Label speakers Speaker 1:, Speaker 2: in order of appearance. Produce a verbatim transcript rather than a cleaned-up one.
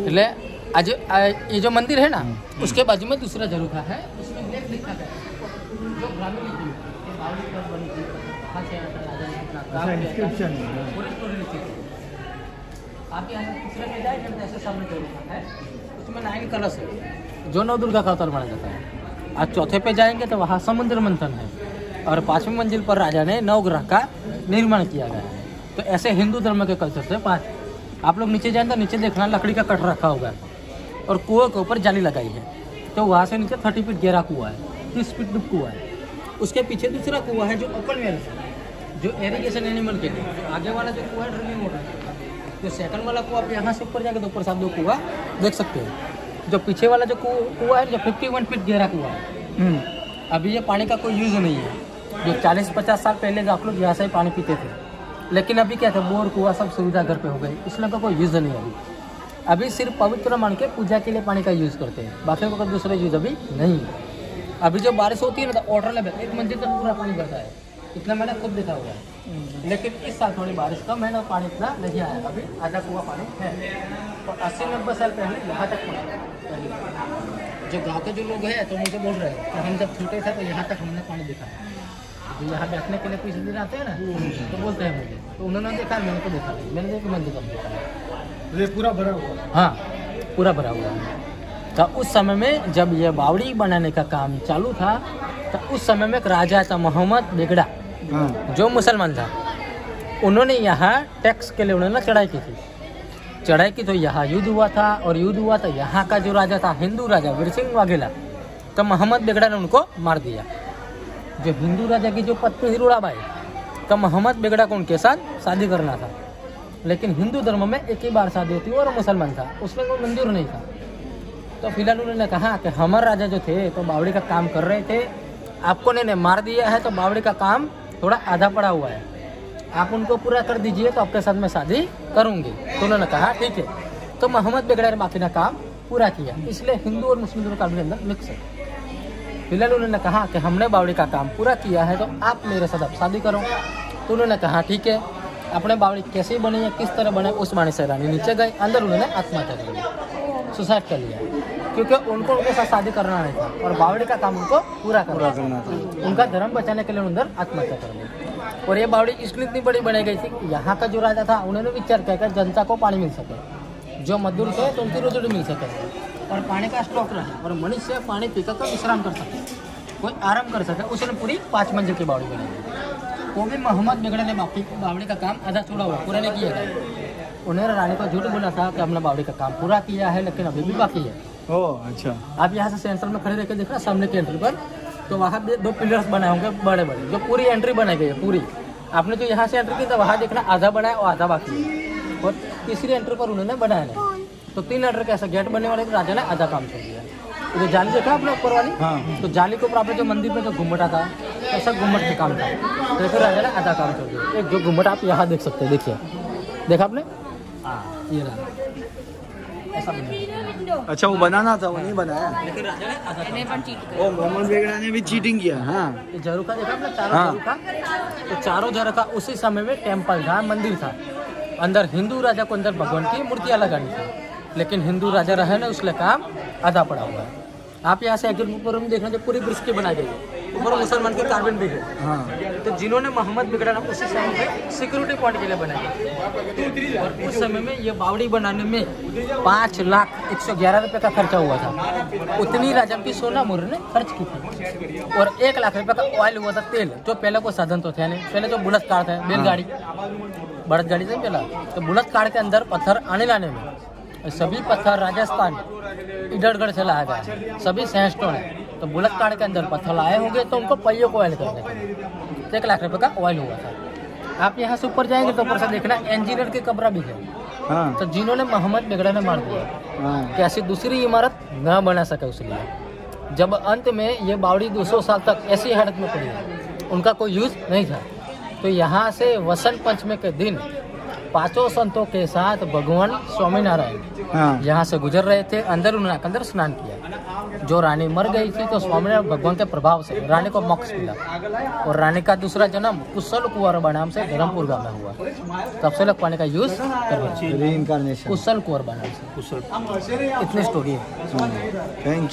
Speaker 1: એટલે आज ये जो मंदिर है ना उसके बाजू में दूसरा झरोखा है, उसमें लेख लिखा गया जो ग्रामीण लिपि आप यहाँ से तीसरे पे जाए ऐसे सामने झरोखा है, उसमें नाइन कलश है जो नौ दुर्गा का अवतार माना जाता है। आज चौथे पे जाएंगे तो वहाँ समुद्र मंथन है और पांचवी मंजिल पर राजा ने नवग्रह का निर्माण किया गया है। तो ऐसे हिंदू धर्म के कल्चर से पाँच आप लोग नीचे जाएं तो नीचे देखना लकड़ी का कट रखा हुआ है और कुएं के ऊपर जाली लगाई है। तो वहाँ से नीचे थर्टी फीट गहरा कुआं है, तीस फीट डूब कुआं है। उसके पीछे दूसरा कुआं है जो ओपन वेल है, जो एरीगेशन एनिमल के लिए। आगे वाला जो कुआं है ड्रिलिंग वाटर है। जो सेकंड वाला कुआं आप यहाँ से ऊपर जाके दो प्रसाद दो कुआं देख सकते हो। जो पीछे वाला जो कुआं है जो फिफ्टी वन फीट गहरा कुआं है, अभी ये पानी का कोई यूज़ नहीं है। जो चालीस पचास साल पहले आप लोग यहाँ से ही पानी पीते थे, लेकिन अभी क्या था बोर कुआं सब सुविधा घर पे हो गई, इसलिए का कोई यूज़ नहीं है। अभी अभी सिर्फ पवित्र मान के पूजा के लिए पानी का यूज़ करते हैं, बाकी को दूसरे यूज़ अभी नहीं है। अभी जो बारिश होती है ना तो वाटर लेवल एक मंजिल तक पूरा पानी भरता है, इतना मैंने खुद देखा हुआ है। लेकिन इस साल थोड़ी बारिश कम है ना, पानी इतना नहीं आया, अभी आधा कुआं पानी है। तो अस्सी नब्बे साल पहले यहाँ तक पानी, जो गाँव के जो लोग हैं तो मुझे बोल रहे हैं कि हम जब छोटे थे तो यहाँ तक हमने पानी देखा है। जो यहाँ बैठने के लिए कुछ दिन आते हैं ना तो बोलते हैं मुझे, तो उन्होंने देखा मैंने तो देखा नहीं, मैंने एक मंजिल कम देखा है।
Speaker 2: ये पूरा भरा हुआ?
Speaker 1: हाँ पूरा भरा हुआ है। तो उस समय में जब ये बावड़ी बनाने का काम चालू था तो उस समय में एक राजा था मोहम्मद बेगड़ा, जो मुसलमान था। उन्होंने यहाँ टैक्स के लिए उन्होंने चढ़ाई की थी। चढ़ाई की तो यहाँ युद्ध हुआ था और युद्ध हुआ तो यहाँ का जो राजा था हिंदू राजा वीर सिंह वाघेला, तो मोहम्मद बेगड़ा ने उनको मार दिया। जो हिंदू राजा की जो पत्नी थी रूडाबाई, तो मोहम्मद बेगड़ा को उनके साथ शादी करना था। लेकिन हिंदू धर्म में एक ही बार शादी होती है और मुसलमान था, उसमें कोई मंजूर नहीं था। तो फिलहाल उन्होंने कहा कि हमारे राजा जो थे तो बावड़ी का काम कर रहे थे, आपको ने मार दिया है तो बावड़ी का काम थोड़ा आधा पड़ा हुआ है, आप उनको पूरा कर दीजिए तो आपके साथ मैं शादी करूँगी। तो उन्होंने कहा ठीक है। तो मोहम्मद बेगड़ा ने बाकी का काम पूरा किया, इसलिए हिंदू और मुस्लिम दोनों काम के अंदर मिक्स है। फिलहाल उन्होंने कहा कि हमने बावड़ी का काम पूरा किया है तो आप मेरे साथ अब शादी करो। तो उन्होंने कहा ठीक है। अपने बावड़ी कैसे बनी है, किस तरह बने, उस बाणी से रानी नीचे गए, अंदर उन्होंने आत्महत्या कर लिया, सुसाइड कर लिया, क्योंकि उनको उनके साथ शादी करना नहीं था और बावड़ी का काम उनको पूरा करना था। उनका धर्म बचाने के लिए अंदर आत्महत्या कर ली। और ये बावड़ी इसलिए इतनी बड़ी बनाई गई थी, यहाँ का जो राजा था उन्होंने विचार किया कि जनता को पानी मिल सके, जो मजदूर थे तो उनकी रोजी रोटी मिल सके और पानी का स्टॉक रहे और मनुष्य पानी पीकर कर विश्राम कर सके, कोई आराम कर सके। उसने पूरी पाँच मंजिल की बावड़ी बनाई। वो भी मोहम्मद बेगड़ा ने बावड़ी बावड़ी का काम आधा छोड़ा हुआ, पूरा नहीं किया था। उन्होंने रानी को झूठ बोला था कि हमने बावड़ी का काम पूरा किया है, लेकिन अभी भी बाकी है।
Speaker 2: ओह अच्छा।
Speaker 1: आप यहाँ से सेंटर में खड़े रहकर देखना सामने की एंट्री पर, तो वहाँ दो पिलर्स बनाए होंगे बड़े बड़े, जो पूरी एंट्री बनाई गई है पूरी। आपने जो यहाँ से एंट्री की तो वहाँ देखना आधा बना है और आधा बाकी है, और तीसरी एंट्री पर उन्होंने बनाया नहीं। तो तीन एंट्री का ऐसा गेट बनने वाले राजा ने आधा काम छोड़ दिया। जो जाली देखा आपने ऊपर वाली, हाँ। तो जाली के ऊपर आपने जो मंदिर में जो घुमटा था ऐसा घुमट के काम था, तो फिर राजा ने आधा काम छोड़ दिया। एक जो घुमट आप यहाँ देख सकते हैं, देखिए, देखा आपने, हाँ ये रहा ऐसा बना।
Speaker 2: अच्छा वो बनाना था, वो नहीं बनाया,
Speaker 1: लेकिन राजा ने आधा काम।
Speaker 2: वो मोहम्मद बेगड़ा ने भी चीटिंग किया। हाँ
Speaker 1: ये झरोखा देखा आपने, चारों
Speaker 2: हाँ।
Speaker 1: झरोखा, तो चारों झरोखा उसी समय में टेम्पल था, मंदिर था। अंदर हिंदू राजा को अंदर भगवान की मूर्तियाँ लगानी थी, लेकिन हिंदू राजा रहे ना उसके काम आधा पड़ा हुआ है। आप यहाँ से एक ऊपर में देखना जो पूरी ब्रिज की बनाई गई है, ऊपर मुसलमान के कार्बन भी है। हाँ। तो जिन्होंने मोहम्मद बेगड़ा ने उसी समय में सिक्योरिटी पॉइंट के लिए बनाई, और उस समय में ये बावड़ी बनाने में पाँच लाख एक सौ ग्यारह रुपये का खर्चा हुआ था। उतनी राजा की सोना मुर्रे ने खर्च की थी, और एक लाख रुपये का ऑयल हुआ था तेल, जो पहले को साधन तो थे नहीं, पहले तो बुलेट कार थे, बैलगाड़ी बड़द गाड़ी से पहला, तो बुलेट कार के अंदर पत्थर आने लाने में सभी पत्थर राजस्थान इधरगढ़ से लाया गया, सभी सैंडस्टोन है। तो बुलेट कार के अंदर पत्थर लाए होंगे तो उनको पहियों को ऑयल करने का एक लाख रुपए का ऑयल हुआ था। आप यहाँ से ऊपर जाएंगे तो ऊपर से देखना इंजीनियर की कब्र भी है। हाँ। तो जिन्होंने मोहम्मद बेगड़ा ने मार दिया, हाँ। कि ऐसी दूसरी इमारत न बना सके, उसलिए जब अंत में ये बावड़ी दो सौ साल तक ऐसी हालत में पड़ी, उनका कोई यूज नहीं था। तो यहाँ से वसंत पंचमी के दिन पांचों संतों के साथ भगवान स्वामीनारायण हाँ। यहाँ से गुजर रहे थे, अंदर उन्होंने अंदर स्नान किया। जो रानी मर गई थी तो स्वामीनारायण भगवान के प्रभाव से रानी को मोक्ष मिला और रानी का दूसरा जन्म कुशल कुंवर नाम से धर्मपुर गाँव में हुआ। तब से लोग पानी का यूज करना चाहिए।
Speaker 2: रीइंकार्नेशन
Speaker 1: कुशल कुंवर नाम से। कुशल इतनी स्टोरी है।
Speaker 2: थैंक